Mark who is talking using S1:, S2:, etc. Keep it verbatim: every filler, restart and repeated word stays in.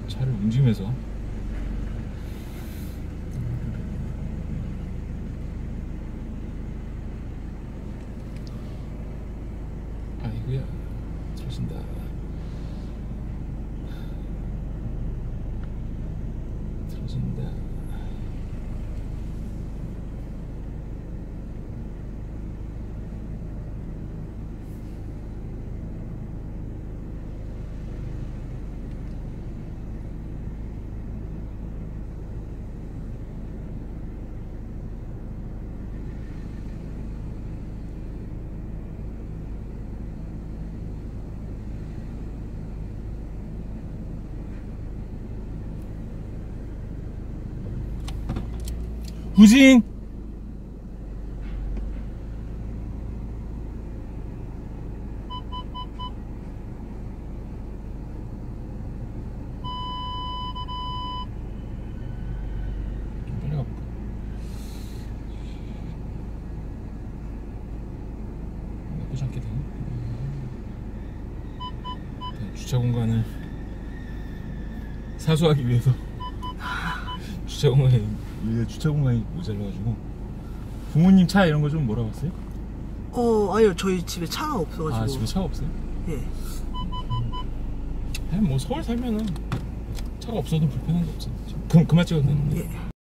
S1: 차를 움직이면서 아이고야 들어진다. 들어진다. 후진! 좀 빨리 가볼까? 나쁘지 않게 되네. 주차 공간을 사수하기 위해서 주차 공간에 위에 주차 공간이 모자라가지고. 부모님 차 이런 거 좀 몰아봤어요?
S2: 어 아니요, 저희 집에 차가 없어가지고.
S1: 아, 집에 차가 없어요?
S2: 예.
S1: 그냥 뭐 서울 살면은 차가 없어도 불편한 게 없어. 그럼 그만 찍어도 되는데.
S2: 예.